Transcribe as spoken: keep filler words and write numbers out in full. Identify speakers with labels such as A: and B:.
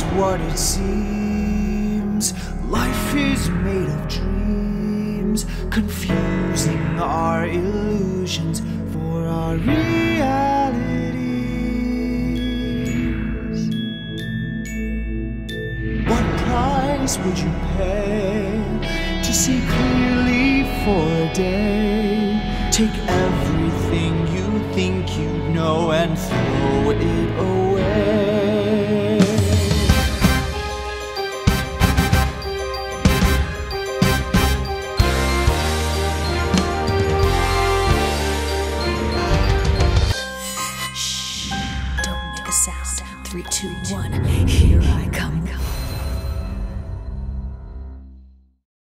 A: what it seems. Life is made of dreams, confusing our illusions for our realities. What price would you pay to see clearly for a day? Take everything you think you know and throw it away.
B: Shh, don't make a sound. Three, two, one.